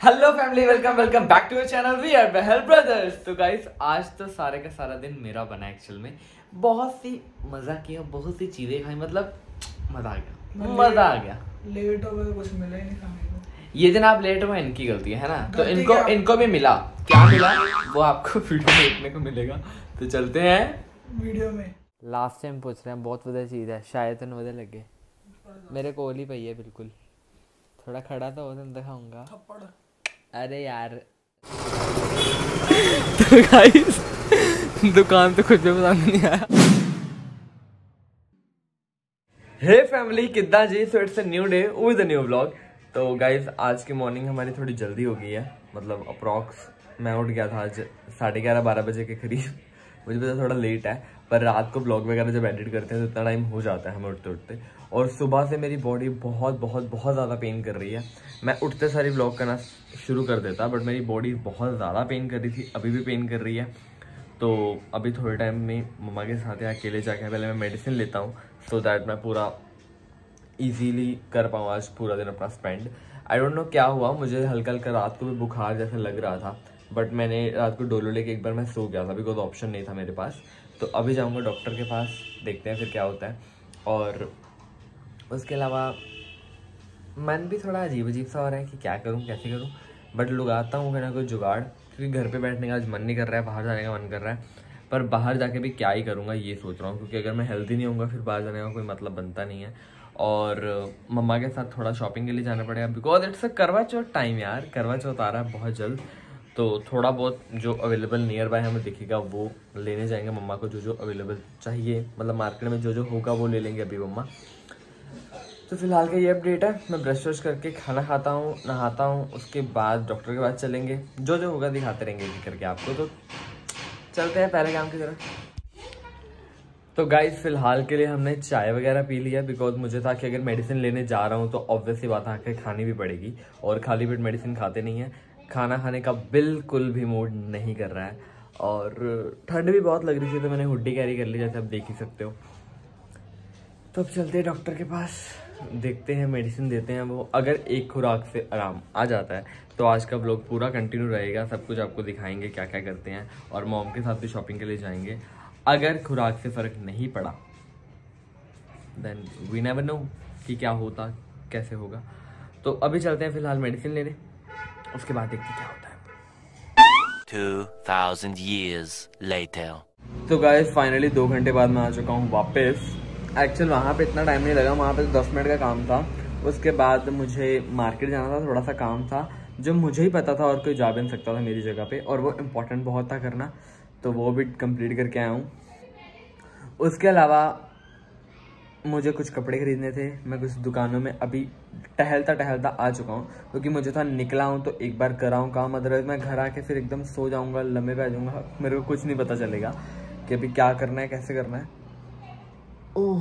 Hello family, welcome welcome back to your channel we are Bahl brothers. तो guys आज तो सारे का सारा दिन मेरा बना एक्चुअल में। बहुत सी मजा किया, बहुत सी चीजें खाई, मतलब मजा आ गया। लेट हो गए, कुछ मिला ही नहीं खाने को। ये दिन आप लेट हुए, इनकी गलती है ना। तो इनको भी मिला, क्या मिला वो आपको वीडियो देखने को मिलेगा। तो चलते हैं वीडियो में। लास्ट टाइम पूछ रहे हैं, बहुत वजह चीज है, शायद तो वजह लगे मेरे कोल ही पई है बिल्कुल। थोड़ा खड़ा तो हो दिखाऊंगा। अरे यार तो गाइस दुकान तो कुछ भी पसंद नहीं आया। हे फैमिली, कितना जी। So it's a new day with a new vlog. तो गाइस आज की मॉर्निंग हमारी थोड़ी जल्दी हो गई है, मतलब अप्रॉक्स मैं उठ गया था आज 11:30-12 बजे के करीब। मुझे पता थोड़ा लेट है, पर रात को ब्लॉग वगैरह जब एडिट करते हैं तो इतना टाइम हो जाता है हमें उठते उठते। और सुबह से मेरी बॉडी बहुत बहुत बहुत ज़्यादा पेन कर रही है। मैं उठते सारी ब्लॉग करना शुरू कर देता, बट मेरी बॉडी बहुत ज़्यादा पेन कर रही थी, अभी भी पेन कर रही है। तो अभी थोड़े टाइम में मम्मा के साथ या अकेले जाके पहले मैं मेडिसिन लेता हूँ, सो दैट मैं पूरा ईजीली कर पाऊँ आज पूरा दिन अपना स्पेंड। आई डोंट नो क्या हुआ, मुझे हल्का हल्का रात को भी बुखार जैसा लग रहा था, बट मैंने रात को डोलो लेके एक बार मैं सो गया था, बिकॉज ऑप्शन नहीं था मेरे पास। तो अभी जाऊँगा डॉक्टर के पास, देखते हैं फिर क्या होता है। और उसके अलावा मन भी थोड़ा अजीब सा हो रहा है कि क्या करूं कैसे करूं, बट लगाता हूँ ना कोई जुगाड़, क्योंकि घर पे बैठने का आज मन नहीं कर रहा है, बाहर जाने का मन कर रहा है। पर बाहर जाके भी क्या ही करूँगा ये सोच रहा हूँ, क्योंकि अगर मैं हेल्दी नहीं होऊंगा फिर बाहर जाने का कोई मतलब बनता नहीं है। और मम्मा के साथ थोड़ा शॉपिंग के लिए जाना पड़ेगा, बिकॉज इट्स अ करवा चौथ टाइम यार। करवा चौथ आ रहा है बहुत जल्द, तो थोड़ा बहुत जो अवेलेबल नियर बाय हमें दिखेगा वो लेने जाएंगे। मम्मा को जो जो अवेलेबल चाहिए, मतलब मार्केट में जो जो होगा वो ले लेंगे अभी मम्मा। तो फिलहाल का ये अपडेट है। मैं ब्रश व्रश करके खाना खाता हूँ, नहाता हूँ, उसके बाद डॉक्टर के पास चलेंगे, जो जो होगा दिखाते रहेंगे करके आपको। तो चलते हैं पहले काम की तरफ। तो गाइस फिलहाल के लिए हमने चाय वगैरह पी लिया, बिकॉज मुझे था कि अगर मेडिसिन लेने जा रहा हूँ तो ऑब्वियस सी बात आके खानी भी पड़ेगी, और खाली पेट मेडिसिन खाते नहीं है। खाना खाने का बिल्कुल भी मूड नहीं कर रहा है, और ठंड भी बहुत लग रही थी, तो मैंने हुड्डी कैरी कर ली, जैसे आप देख ही सकते हो। तो अब चलते हैं डॉक्टर के पास, देखते हैं, मेडिसिन देते हैं वो। अगर एक खुराक से आराम आ जाता है तो आज का व्लॉग पूरा कंटिन्यू रहेगा, सब कुछ आपको दिखाएंगे क्या क्या करते हैं, और मॉम के साथ भी शॉपिंग के लिए जाएंगे। अगर खुराक से फ़र्क नहीं पड़ा देन वी नेवर नो कि क्या होता कैसे होगा। तो अभी चलते हैं फिलहाल मेडिसिन लेने, उसके बाद देखते क्या होता है। 2000 years later. तो गाइस फाइनली 2 घंटे बाद मैं आ चुका हूँ वापस। एक्चुअल वहाँ पे इतना टाइम नहीं लगा, वहाँ पे 10 मिनट का काम था। उसके बाद मुझे मार्केट जाना था, थोड़ा सा काम था जो मुझे ही पता था और कोई जा भी नहीं सकता था मेरी जगह पे, और वो इम्पोर्टेंट बहुत था करना, तो वो भी कंप्लीट करके आया हूँ। उसके अलावा मुझे कुछ कपड़े खरीदने थे, मैं कुछ दुकानों में अभी टहलता आ चुका हूँ, क्योंकि मुझे था निकला हूँ तो एक बार कराऊँ काम, अदरवाइज मैं घर आके फिर एकदम सो जाऊँगा, लम्बे पे आ जाऊँगा, मेरे को कुछ नहीं पता चलेगा कि अभी क्या करना है कैसे करना है। ओह,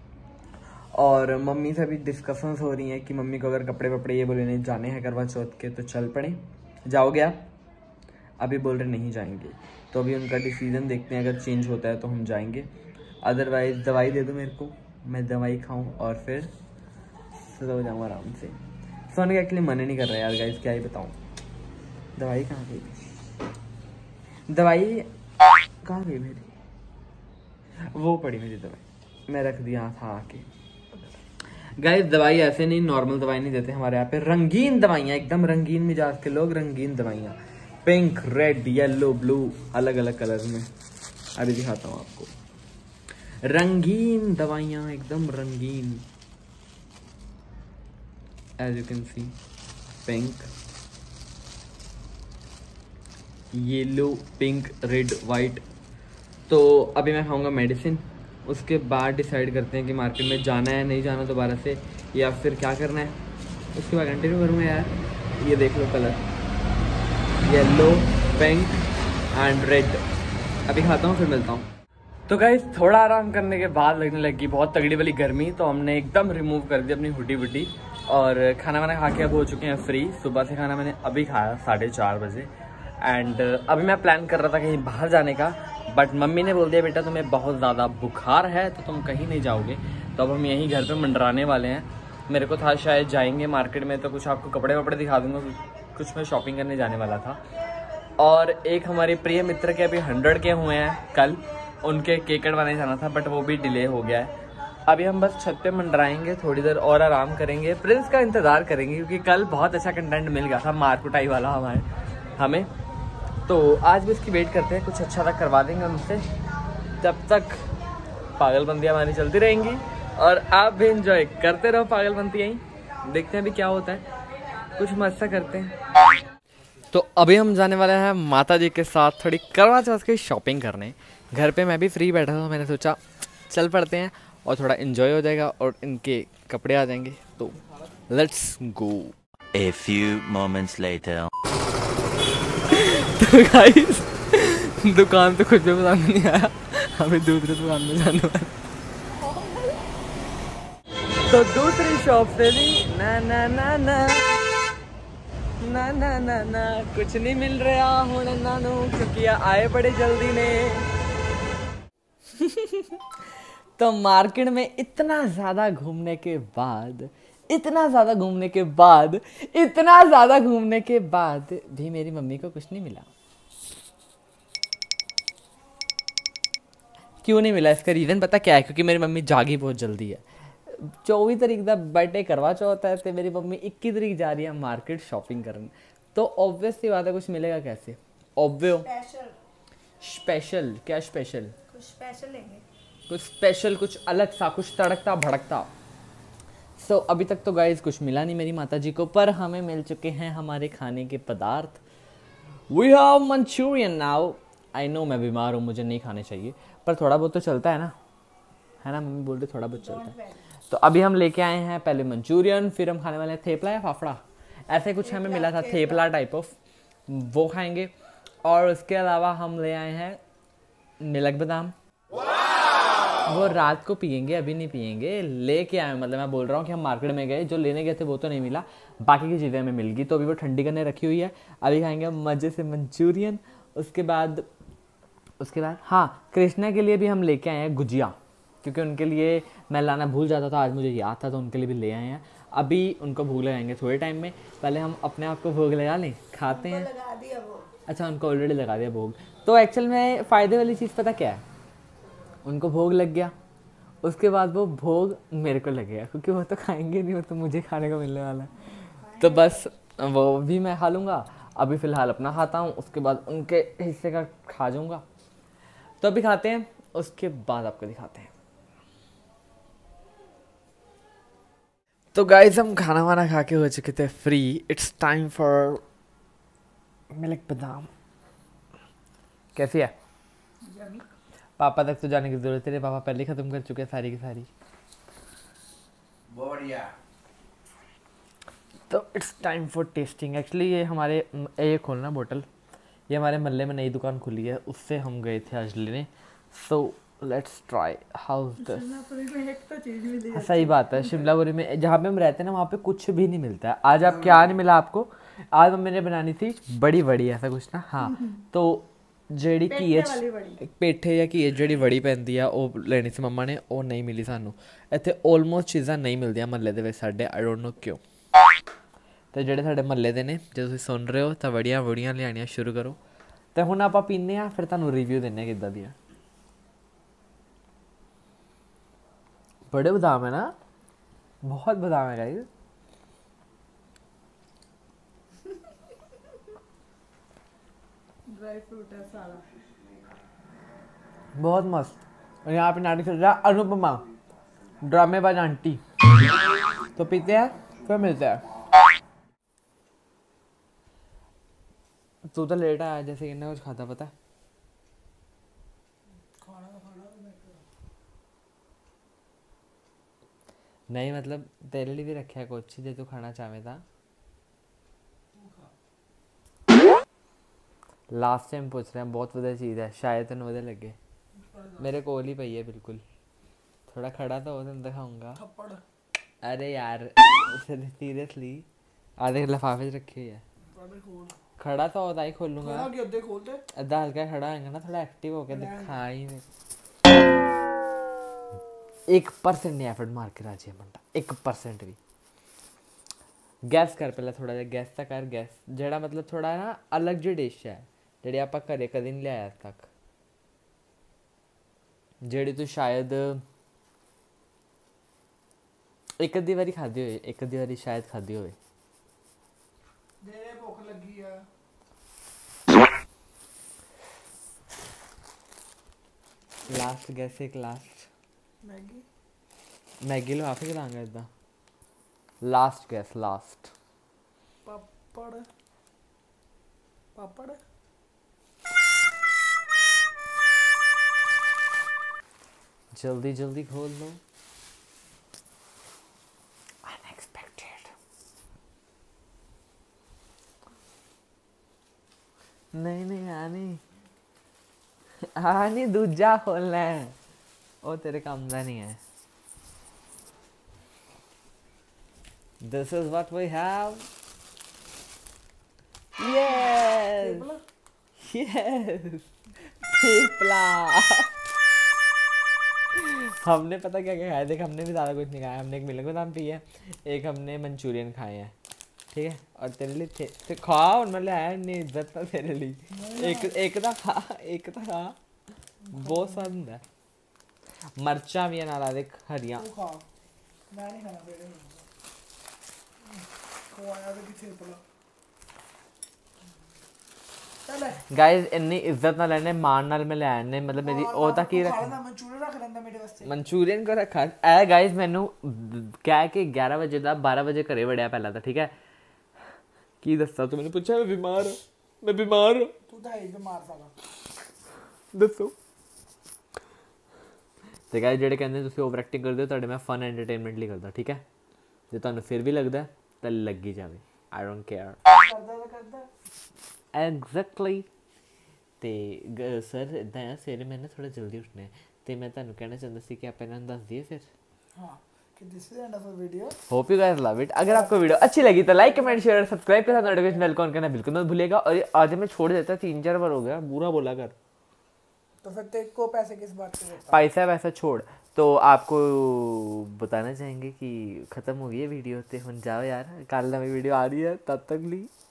और मम्मी से भी डिस्कशंस हो रही हैं कि मम्मी को अगर कपड़े वपड़े ये बोले नहीं जाने हैं करवा चौथ के तो चल पड़े, जाओगे आप? अभी बोल रहे नहीं जाएंगे, तो अभी उनका डिसीजन देखते हैं, अगर चेंज होता है तो हम जाएंगे, अदरवाइज दवाई दे दो मेरे को, मैं दवाई खाऊं और फिर सो जाऊँ आराम से। सोने का एक्चुअली मन ही नहीं कर रहा है यार गाइस, क्या ही बताऊँ। दवाई कहाँ गई? दवाई कहाँ गई मेरी? वो पड़ी मेरी दवाई, मैं रख दिया था आके। गाइस दवाई ऐसे नहीं, नॉर्मल दवाई नहीं देते हमारे यहाँ पे, रंगीन दवाइयाँ, एकदम रंगीन मिजाज के लोग, रंगीन दवाइयाँ, पिंक, रेड, येलो, ब्लू, अलग अलग कलर में। अभी दिखाता हूँ आपको, रंगीन दवाइयाँ, एकदम रंगीन, as you can see, pink, yellow, pink, red, white. तो अभी मैं खाऊंगा मेडिसिन, उसके बाद डिसाइड करते हैं कि मार्केट में जाना है नहीं जाना दोबारा से, या फिर क्या करना है। उसके बाद कंटिन्यू करूँगा यार। ये देख लो colour, yellow, pink and red. अभी खाता हूँ फिर मिलता हूँ। तो गाइस थोड़ा आराम करने के बाद लगने लगी बहुत तगड़ी वाली गर्मी, तो हमने एकदम रिमूव कर दी अपनी हुडी वुडी, और खाना वाना खा के अब हो चुके हैं फ्री। सुबह से खाना मैंने अभी खाया 4:30 बजे, एंड अभी मैं प्लान कर रहा था कहीं बाहर जाने का, बट मम्मी ने बोल दिया बेटा तुम्हें बहुत ज़्यादा बुखार है तो तुम कहीं नहीं जाओगे। तो अब हम यहीं घर पे मंडराने वाले हैं। मेरे को था शायद जाएंगे मार्केट में तो कुछ आपको कपड़े वपड़े दिखा दूंगा, कुछ मैं शॉपिंग करने जाने वाला था। और एक हमारे प्रिय मित्र के अभी 100 के हुए हैं कल, उनके केक कटवाने जाना था बट वो भी डिले हो गया है। अभी हम बस छत पे मंडराएंगे, थोड़ी देर और आराम करेंगे, प्रिंस का इंतज़ार करेंगे क्योंकि कल बहुत अच्छा कंटेंट मिल गया था मारकुटाई वाला हमें। तो आज भी उसकी वेट करते हैं, कुछ अच्छा तक करवा देंगे उनसे। तब तक पागलबंदियाँ हमारी चलती रहेंगी और आप भी इंजॉय करते रहो पागलबंदियाँ ही। देखते हैं अभी क्या होता है, कुछ मस्त सा करते हैं। तो अभी हम जाने वाले हैं माता जी के साथ थोड़ी करवा चौथ की शॉपिंग करने। घर पे मैं भी फ्री बैठा था, मैंने सोचा चल पड़ते हैं और थोड़ा इन्जॉय हो जाएगा और इनके कपड़े आ जाएंगे। तो let's go. A few moments later. तो गाइस दुकान तो कुछ भी पसंद नहीं आया, हमें दूसरी दुकान में जाने वाले। तो दूसरी शॉप से भी ना ना ना ना ना ना ना ना कुछ नहीं मिल रहा हूँ नानू, क्योंकि आए बड़े जल्दी ने। तो मार्केट में इतना ज़्यादा घूमने के बाद भी मेरी मम्मी को कुछ नहीं मिला। क्यों नहीं मिला इसका रीज़न पता क्या है? क्योंकि मेरी मम्मी जागी बहुत जल्दी है। 24 तारीख का बर्थडे करवा चौथ है तो मेरी मम्मी 21 तारीख जा रही है मार्केट शॉपिंग करने। तो ऑब्वियस सी बात है, कुछ मिलेगा कैसे? स्पेशल क्या? स्पेशल कुछ स्पेशल लेंगे, कुछ स्पेशल, कुछ अलग सा, कुछ तड़कता भड़कता। सो अभी तक तो गाइज कुछ मिला नहीं मेरी माता जी को, पर हमें मिल चुके हैं हमारे खाने के पदार्थ। We have Manchurian now. I know मैं बीमार हूँ, मुझे नहीं खाने चाहिए, पर थोड़ा बहुत तो चलता है ना मम्मी बोल रही थोड़ा बहुत चलता है। तो अभी हम लेके आए हैं पहले मंचूरियन, फिर हम खाने वाले हैं थेपला या फाफड़ा, ऐसे कुछ हमें मिला था, थेपला टाइप ऑफ, वो खाएंगे। और उसके अलावा हम ले आए हैं मिल्क बादाम, वो रात को पियेंगे, अभी नहीं पियेंगे। लेके आए, मतलब मैं बोल रहा हूँ कि हम मार्केट में गए, जो लेने गए थे वो तो नहीं मिला, बाकी की चीज़ें हमें मिल गई, तो अभी वो ठंडी करने रखी हुई है। अभी खाएंगे मज़े से मंचूरियन। उसके बाद हाँ, कृष्णा के लिए भी हम लेके आए हैं गुजिया, क्योंकि उनके लिए मैं लाना भूल जाता था, आज मुझे याद था, तो उनके लिए भी ले आए हैं। अभी उनको भूख लगाएंगे थोड़े टाइम में, पहले हम अपने आप को भोग लगा लें, खाते हैं। लगा दिया वो। अच्छा, उनको ऑलरेडी लगा दिया भोग। तो एक्चुअल में फ़ायदे वाली चीज़ पता क्या है? उनको भोग लग गया, उसके बाद वो भोग मेरे को लगेगा, क्योंकि वो तो खाएंगे नहीं, वो तो मुझे खाने को मिलने वाला है। तो बस वो भी मैं खा लूँगा। अभी फ़िलहाल अपना खाता हूँ, उसके बाद उनके हिस्से का खा जाऊँगा। तो अभी खाते हैं, उसके बाद आपको दिखाते हैं। तो गाइस हम खाना वाना खा के हो चुके थे free. It's time for milk badam. कैसी है? पापा तक तो जाने की जरूरत है, पापा पहले ख़त्म कर चुके हैं सारी की सारी। बढ़िया। तो it's time for tasting. Actually ये हमारे ये खोलना बोतल, ये हमारे महल्ले में नई दुकान खुली है, उससे हम गए थे आज लेने। So let's try how this. सही बात है, शिमलापुरी में जहाँ पे हम रहते हैं ना, वहाँ पे कुछ भी नहीं मिलता है। आज आप क्या नहीं मिला आपको? आज मम्मी ने बनानी थी बड़ी बड़ी ऐसा कुछ ना, हाँ। तो ਜਿਹੜੀ ਘੀਏ ਪੇਠੇ ਜਾਂ ਘੀਏ ਜਿਹੜੀ ਵੜੀ ਪੈਂਦੀ ਆ ਉਹ ਲੈਣੀ ਸੀ ਮੰਮਾ ਨੇ, ਉਹ ਨਹੀਂ ਮਿਲੀ ਸਾਨੂੰ। ਇੱਥੇ ਆਲਮੋਸਟ ਚੀਜ਼ਾਂ ਨਹੀਂ ਮਿਲਦੀਆਂ ਮਹੱਲੇ ਦੇ ਵਿੱਚ ਸਾਡੇ, ਆਈ ਡੋਂਟ ਨੋ ਕਿਉਂ। ਅਤੇ ਜਿਹੜੇ ਸਾਡੇ ਮਹੱਲੇ ਦੇ ਨੇ, ਜੇ ਤੁਸੀਂ ਸੁਣ ਰਹੇ ਹੋ ਤਾਂ ਵੜੀਆਂ ਲਿਆਉਣੀਆਂ ਸ਼ੁਰੂ ਕਰੋ। ਅਤੇ ਹੁਣ ਆਪਾਂ ਪੀਂਦੇ ਹਾਂ, ਫਿਰ ਤੁਹਾਨੂੰ ਰਿਵਿਊ ਦਿੰਦੇ ਹਾਂ ਕਿੱਦਾਂ ਦੀਆਂ। बड़े बादाम है ना, बहुत बादाम है गाइस। ड्राई फ्रूट है सारा, बहुत मस्त। और यहाँ पे नाटक चल रहा है अनुपमा ड्रामेबाज आंटी। तो पीते हैं फिर मिलते हैं। तू तो लेट आया, जैसे कि कुछ खाता पता है? नहीं मतलब तेरे लिए भी रखा है कुछ जो तू खाना चाहे था। लास्ट टाइम पूछ रहे हैं, बहुत वधिया चीज़ है, शायद तेन वधिया लगे। मेरे कोल ही पई है बिल्कुल, थोड़ा खड़ा तो हो, तेन दिखाऊंगा। अरे यार सीरियसली, आधे लिफाफे रखे हुए है, खड़ा तो होता ही खोलूंगा। अद्धा हल्का खड़ा होगा ना, थोड़ा एक्टिव होकर दिखा ही नहीं। 1% नहीं एफर्ट मार के राजी है बंदा, 1% भी। गैस कर पहले थोड़ा जिहा गैस ਤਾਂ कर गैस ਜਿਹੜਾ मतलब थोड़ा ना अलग ਜਿਹੀ डिश है ਜਿਹੜੀ ਆਪਾਂ ਘਰੇ ਕਦੇ ਨਹੀਂ ਲਿਆਇਆ ਅੱਜ ਤੱਕ ਜਿਹੜੀ ਤੂੰ ਸ਼ਾਇਦ ਇੱਕ ਅੱਧੀ ਵਾਰੀ ਖਾਧੀ ਹੋਵੇ ਇੱਕ ਅੱਧੀ ਵਾਰੀ ਸ਼ਾਇਦ ਖਾਧੀ ਹੋਵੇ ਮੇਰੇ ਭੁੱਖ ਲੱਗੀ ਆ लास्ट गैस एक लास्ट मैगी मैगी लो आफे खिलाऊंगा इतना लास्ट गैस लास्ट पापड़ पापड़ जल्दी जल्दी खोल लो अनएक्सपेक्टेड नहीं नहीं आनी दूजा खोलना है वो तेरे काम का नहीं है this is what we have yes yes पिपला हमने पता क्या क्या खाया देख हमने भी ज़्यादा कुछ नहीं खाया हमने एक मिल्क बादाम पी है एक हमने मंचूरियन खाए हैं ठीक है और तेरे लिए थे खा उनमें ले आया नहीं इज्जत था तेरे लिए एक था खा बहुत स्वाद होंदा मरचा भी है नाला देख हरियां तू खा मैं नहीं खाना फिर खोया तो किथे पला चल गाइस इतनी इज्जत ना लेने मान नाल मैं ले आया ने मतलब मेरी ओ तक ही रख मंचूरियन रख लेंदा मेरे वास्ते मंचूरियन को रखा ए गाइस मैनू कह के 11 बजे दा 12 बजे घरे वड़िया पहला था ठीक है की दस्सा तू मैंने पूछा मैं बीमार हूं तू तो है बीमार साला दसो ਤੇ ਗਾਇਸ ਜਿਹੜੇ ਕਹਿੰਦੇ ਤੁਸੀਂ ਓਵਰ ਐਕਟਿੰਗ ਕਰਦੇ ਹੋ ਤੁਹਾਡੇ ਮੈਂ ਫਨ ਐਂਟਰਟੇਨਮੈਂਟ ਲਈ ਕਰਦਾ ਠੀਕ ਹੈ ਜੇ ਤੁਹਾਨੂੰ ਫਿਰ ਵੀ ਲੱਗਦਾ ਤਾਂ ਲੱਗੀ ਜਾਵੇ ਆਈ ਡੋਨਟ ਕੇਅਰ करदा ਐਗਜ਼ੈਕਟਲੀ ਤੇ ਸਰ ਇਦਾਂ ਆ ਸਵੇਰੇ ਮੈਂ ਨਾ ਥੋੜਾ ਜਲਦੀ ਉੱਠਣਾ ਹੈ ਤੇ ਮੈਂ ਤੁਹਾਨੂੰ ਕਹਿਣਾ ਚਾਹੁੰਦਾ ਸੀ ਕਿ ਆਪਾਂ ਇਹਨਾਂ ਨੂੰ ਦੱਸ ਦਈਏ ਫਿਰ हां कि this is end of the video hope you guys love it अगर आपको वीडियो अच्छी लगी तो लाइक कमेंट शेयर और सब्सक्राइब के साथ नोटिफिकेशन बेल ऑन करना बिल्कुल मत भूलिएगा और आज मैं छोड़ देता 3-4 बार हो गया बुरा बोला कर तो फिर तेरे को पैसे किस बात के देता पैसा वैसा छोड़ तो आपको बताना चाहेंगे कि ख़त्म हो गई है वीडियो तो हम जाओ यार कल नई वीडियो आ रही है तब तक ली